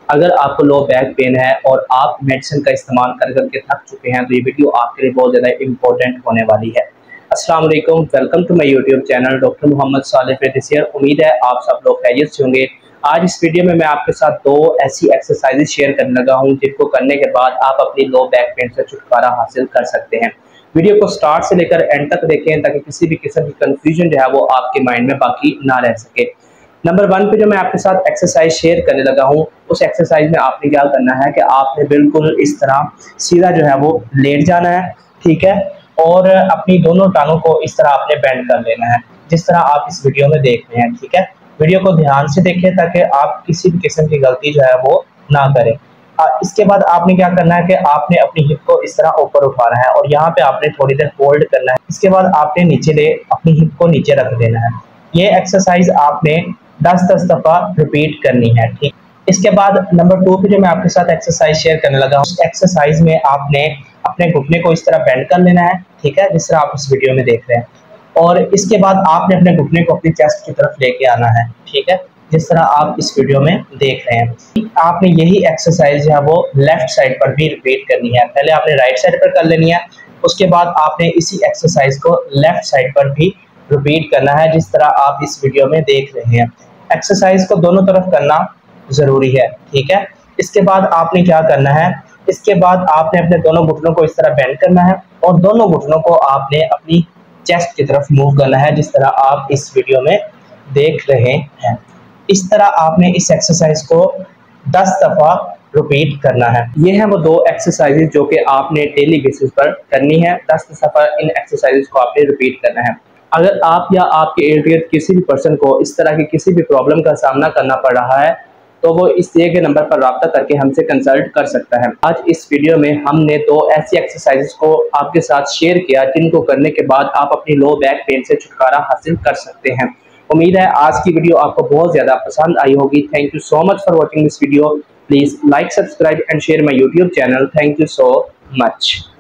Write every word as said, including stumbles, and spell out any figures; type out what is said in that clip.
अगर आपको low back pain है और आप मेडिसिन का इस्तेमाल कर करके थक चुके हैं तो ये वीडियो आपके लिए बहुत ज़्यादा इम्पोर्टेंट होने वाली है। अस्सलाम वालेकुम, welcome to my YouTube channel doctor Mohammad Salih Firdausi. उम्मीद है आप सब लोग खैरियत से होंगे। आज इस वीडियो में मैं आपके साथ दो ऐसी एक्सरसाइजेज शेयर करने लगा हूँ जिनको करने के बाद आप अपनी लो बैक पेन से छुटकारा हासिल कर सकते हैं। वीडियो को स्टार्ट से लेकर एंड तक देखें ताकि किसी भी किस्म की कंफ्यूजन जो है वो आपके माइंड में बाकी ना रह सके। नंबर वन पे जो मैं आपके साथ एक्सरसाइज शेयर करने लगा हूँ, उस एक्सरसाइज में आपने क्या करना है कि आपने बिल्कुल इस तरह सीधा जो है वो लेट जाना है, ठीक है, और अपनी दोनों टांगों को इस तरह आपने बेंड कर लेना है जिस तरह आप इस वीडियो में देख रहे हैं, ठीक है। वीडियो को ध्यान से देखें ताकि आप किसी भी किस्म की गलती जो है वो ना करें। इसके बाद आपने क्या करना है कि आपने अपनी हिप को इस तरह ऊपर उठाना है और यहाँ पे आपने थोड़ी देर होल्ड करना है। इसके बाद आपने नीचे ले अपनी हिप को नीचे रख देना है। ये एक्सरसाइज आपने दस दस दफा रिपीट करनी है, ठीक। इसके बाद नंबर टू पे जो मैं आपके साथ एक्सरसाइज शेयर करने लगा हूँ, उस एक्सरसाइज में आपने अपने घुटने को इस तरह बेंड कर लेना है, ठीक है, जिस तरह आप इस वीडियो में देख रहे हैं। और इसके बाद आपने अपने घुटने को अपनी चेस्ट की तरफ लेके आना है, ठीक है, जिस तरह आप इस वीडियो में देख रहे हैं। आपने यही एक्सरसाइज जो है वो लेफ्ट साइड पर भी रिपीट करनी है। पहले आपने राइट साइड पर कर लेनी है, उसके बाद आपने इसी एक्सरसाइज को लेफ्ट साइड पर भी रिपीट करना है जिस तरह आप इस वीडियो में देख रहे हैं। एक्सरसाइज को दोनों तरफ करना जरूरी है, ठीक है। इसके बाद आपने क्या करना है, इसके बाद आपने अपने दोनों घुटनों को इस तरह बेंड करना है और दोनों घुटनों को आपने अपनी चेस्ट की तरफ मूव करना है जिस तरह आप इस वीडियो में देख रहे हैं। इस तरह आपने इस एक्सरसाइज को दस दफा रिपीट करना है। ये है वो दो एक्सरसाइजेज जो कि आपने डेली बेसिस पर करनी है। दस दफा इन एक्सरसाइजेज को आपने रिपीट करना है। अगर आप या आपके इर्द गिर्द किसी भी पर्सन को इस तरह की किसी भी प्रॉब्लम का सामना करना पड़ रहा है तो वो इस दिए के नंबर पर राब्ता करके हमसे कंसल्ट कर सकता है। आज इस वीडियो में हमने दो ऐसी एक्सरसाइजेज को आपके साथ शेयर किया जिनको करने के बाद आप अपनी लो बैक पेन से छुटकारा हासिल कर सकते हैं। उम्मीद है आज की वीडियो आपको बहुत ज़्यादा पसंद आई होगी। Thank you so much for watching this video. Please like, subscribe and share my YouTube channel. Thank you so much.